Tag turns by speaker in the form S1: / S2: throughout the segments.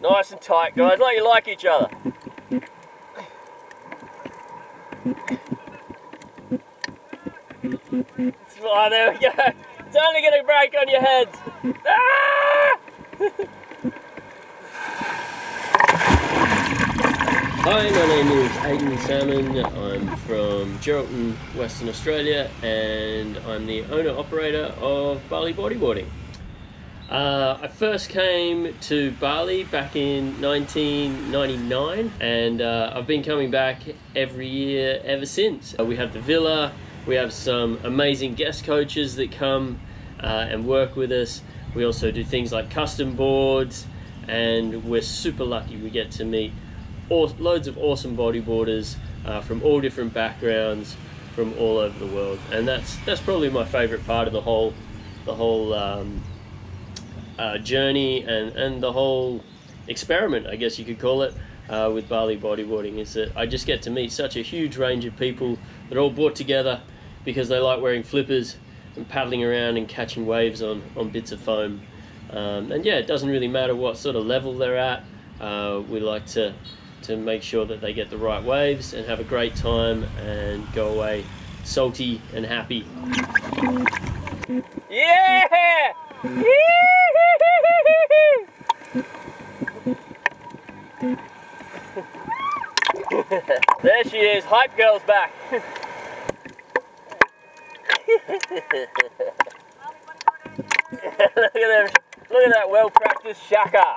S1: Nice and tight, guys, like you like each other. Oh, there we go. It's only going to break on your heads. Ah! Hi, my name is Aidan Salmon. I'm from Geraldton, Western Australia, and I'm the owner-operator of Bali Bodyboarding. I first came to Bali back in 1999, and I've been coming back every year ever since. We have the villa, we have some amazing guest coaches that come and work with us. We also do things like custom boards, and we're super lucky we get to meet loads of awesome bodyboarders from all different backgrounds from all over the world, and that's probably my favorite part of the whole journey and the whole experiment, I guess you could call it, with Bali Bodyboarding, is that I just get to meet such a huge range of people that are all brought together because they like wearing flippers and paddling around and catching waves on bits of foam. And yeah, it doesn't really matter what sort of level they're at. We like to make sure that they get the right waves and have a great time and go away salty and happy. Yeah! There she is, Hype Girl's back. Look at them, look at that well-practiced shaka.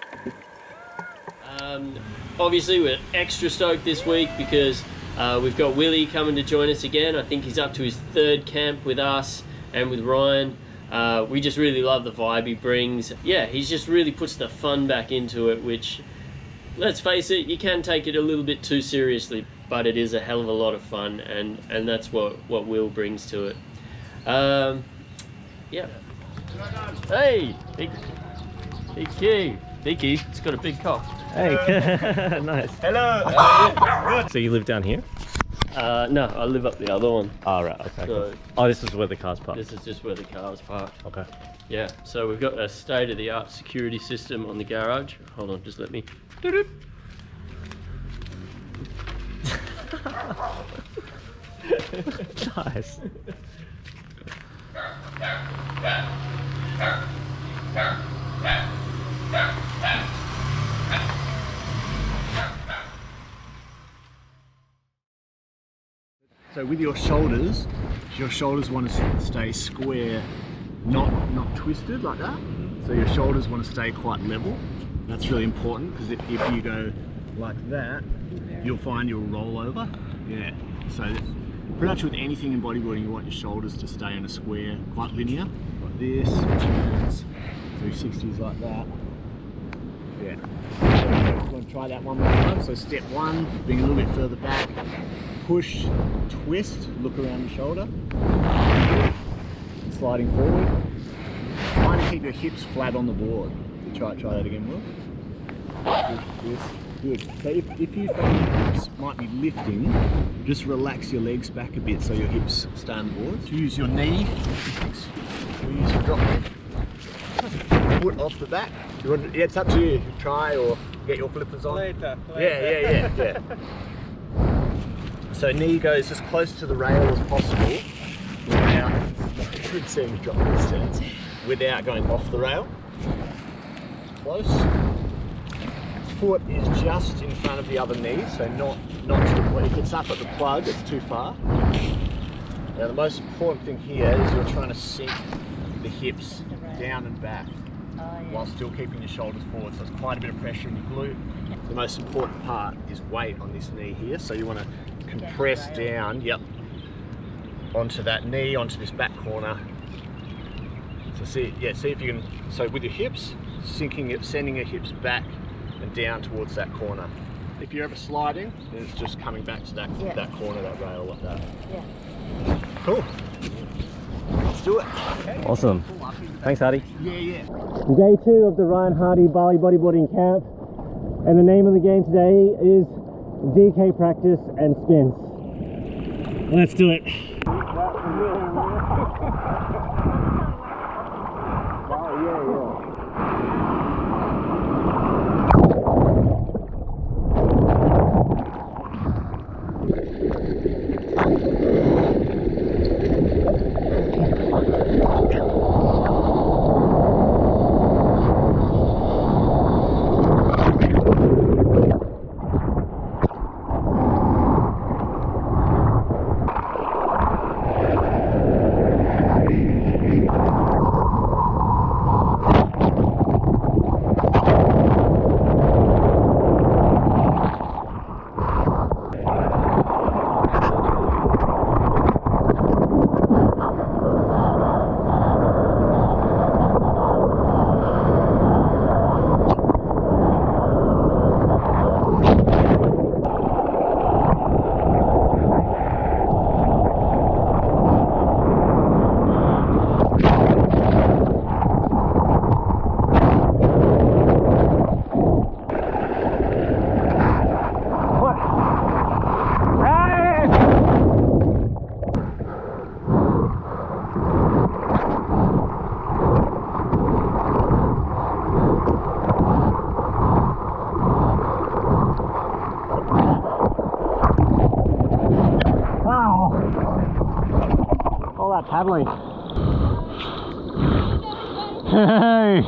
S1: Obviously we're extra stoked this week because we've got Willie coming to join us again. I think he's up to his 3rd camp with us and with Ryan. We just really love the vibe he brings. Yeah, he just really puts the fun back into it, which, let's face it, you can take it a little bit too seriously, but it is a hell of a lot of fun, and that's what Will brings to it. Yeah. Hey, Vicky, it's got a big cock.
S2: Hey, nice.
S1: Hello.
S2: So you live down here?
S1: No, I live up the other one.
S2: Oh, right, okay.
S1: So,
S2: cool. Oh, this is where the car's parked?
S1: this is just where the car's parked.
S2: Okay.
S1: Yeah, so we've got a state-of-the-art security system on the garage. Hold on, just let me...
S2: Nice.
S3: So with your shoulders want to stay square, not twisted like that. So your shoulders want to stay quite level. That's really important, because if you go like that, you'll find you'll roll over. Yeah. So pretty much with anything in bodyboarding, you want your shoulders to stay in a square, quite linear, like this. 360s like that. Yeah. You want to try that one more time. So step 1, being a little bit further back. Push, twist, look around the shoulder, sliding forward. Trying to keep your hips flat on the board. So try that again, Will. Good. So if you find your hips might be lifting, just relax your legs back a bit so your hips stay on the board. So use your knee, or use your drop leg. Foot off the back. Yeah, it's up to you. Try or get your flippers on. Later. Yeah. So knee goes as close to the rail as possible without going off the rail. Close. Foot is just in front of the other knee, so not to, if it's up at the plug, it's too far. Now the most important thing here is you're trying to sink the hips down and back while still keeping your shoulders forward, so there's quite a bit of pressure in your glute. The most important part is weight on this knee here, so you want to compress down, onto that knee, onto this back corner. So see if you can, so with your hips, sending your hips back and down towards that corner. If you're ever sliding, then it's just coming back to that corner, that rail like that. Yeah. Cool. Let's do it. Okay.
S2: Awesome. Thanks, Hardy.
S3: Yeah.
S2: Day 2 of the Ryan Hardy Bali Bodyboarding Camp, and the name of the game today is DK Practice and Spins. Let's do it. like paddling. Hey!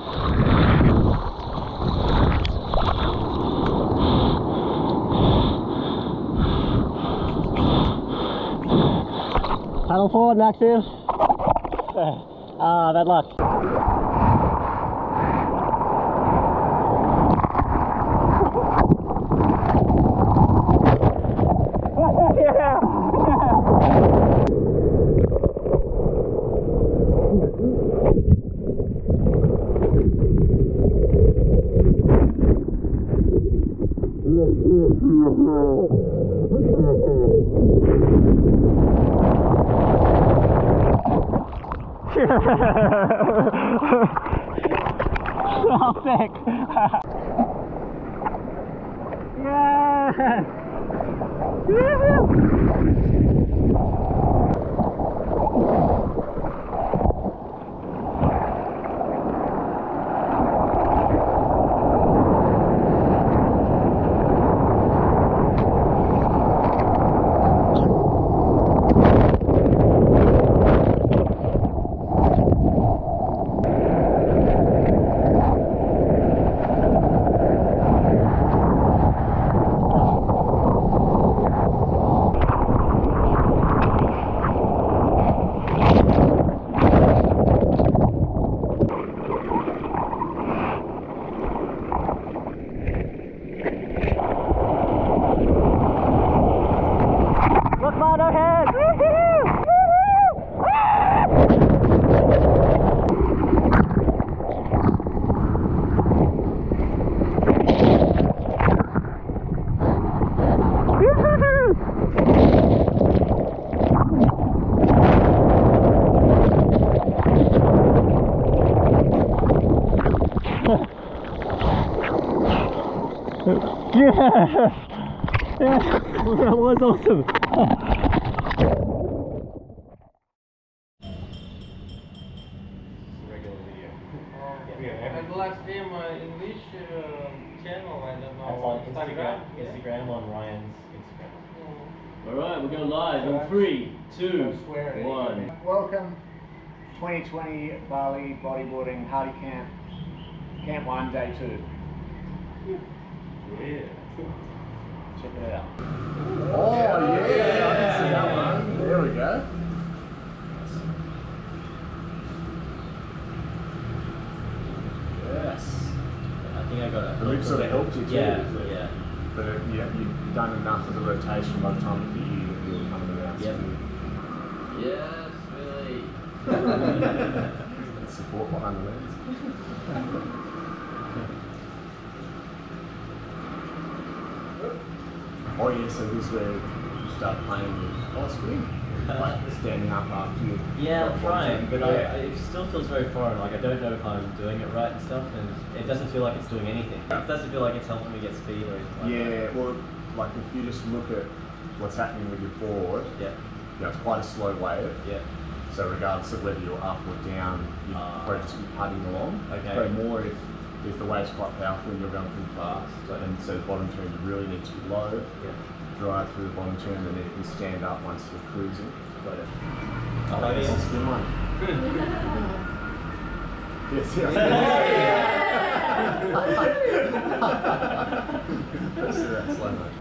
S2: Paddle forward, Maxim. Ah, bad luck. Oh, sick. Yeah. Look, man, no hands! Yeah! Yeah, that was awesome!
S4: I'd like to see my English channel, I don't know.
S2: That's on Instagram on Ryan's Instagram.
S1: Alright, we're going live in 3, 2, 1.
S3: Welcome 2020 Bali Bodyboarding Hardy Camp. Camp 1, Day 2.
S1: Yeah.
S3: Check it out. Oh yeah, I can see that one. There we go. Yes.
S2: I think I got it.
S3: The lip sort of helped you too.
S2: Yeah,
S3: doesn't it?
S2: yeah.
S3: But you've done enough of the rotation by the time that you're coming around.
S2: Yep.
S1: Yes, really.
S3: Support behind the lens. Oh yeah, so this is where you start playing with Osprey, like standing up after you.
S2: Yeah, I'm trying, but
S3: Yeah.
S2: it still feels very foreign. Like I don't know if I'm doing it right and stuff, and it doesn't feel like it's doing anything. It doesn't feel like it's helping me get speed or anything like
S3: Yeah, well, like if you just look at what's happening with your board,
S2: that.
S3: it's quite a slow wave.
S2: Yeah,
S3: So regardless of whether you're up or down, you'd probably just be putting along.
S2: Okay.
S3: But more if the wave's quite powerful and you're going pretty fast. And so the bottom turn you really need to be low.
S2: Yeah.
S3: Drive through the bottom turn and then you can stand up once you're cruising.
S2: Got it.
S3: Oh, that's a spin one. Yes, yes. Let's do that slow motion.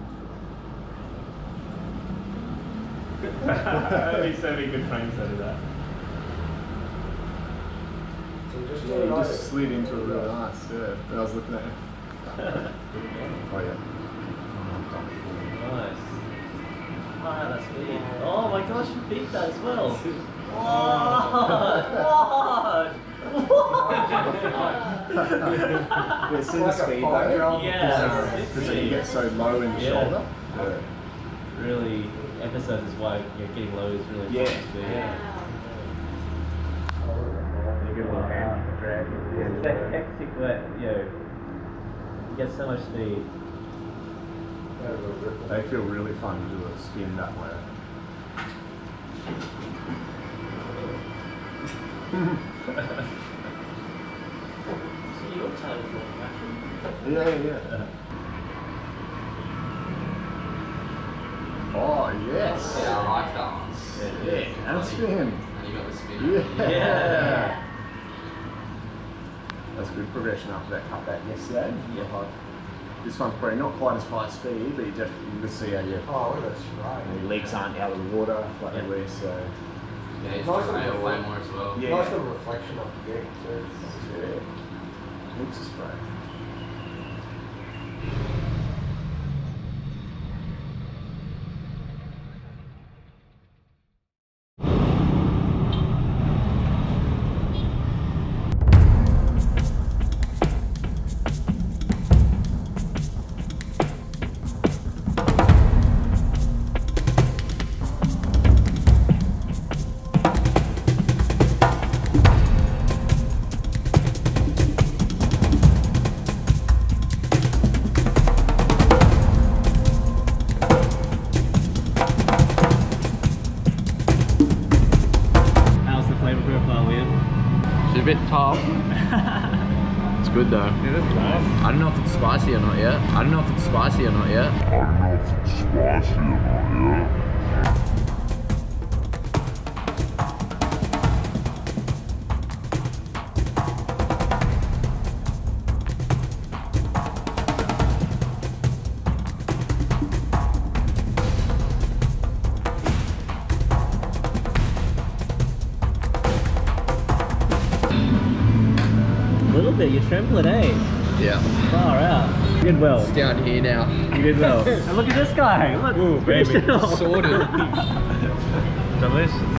S2: That'd be so many good frames out of that.
S3: Yeah, you just slid into it really nice, yeah. And I was looking at it. Oh yeah.
S2: Nice. Wow, that's big. Oh my gosh, you beat that as well. What?
S3: Yeah, see the speed though?
S2: Yeah.
S3: Because you get so low in the
S2: Yeah.
S3: shoulder.
S2: Really emphasizes why you're getting low is really
S3: Yeah.
S2: fast speed.
S3: Yeah. You get a little hand drag.
S2: It's that hectic way, you get so much speed.
S3: They feel really fun to do a spin that way.
S1: So your tail for action.
S3: Yeah. Oh yes.
S4: Yeah, I like that one.
S3: Yeah. And spin.
S5: And you got the spin.
S3: Yeah. That's good progression after that cutback yesterday. Yeah. This one's probably not quite as high speed, but you can see how your, your legs aren't out of the water like they were. So
S5: Yeah, it's nice to way more as well.
S3: yeah.
S6: Nice little reflection of the deck too.
S3: Yeah. Heaps of spray.
S2: How's the flavor profile, Liam?
S5: It's a bit tough. It's good though.
S2: Yeah, that's nice.
S5: I don't know if it's spicy or not yet. I don't know if it's spicy or not yet.
S2: A little bit, you're trembling, eh?
S5: Yeah.
S2: Far out. You did well.
S5: It's down here now.
S2: You did well. And look at this guy. Look.
S5: Ooh, baby.
S2: Finish it off.
S5: Sorted.
S2: Delicious.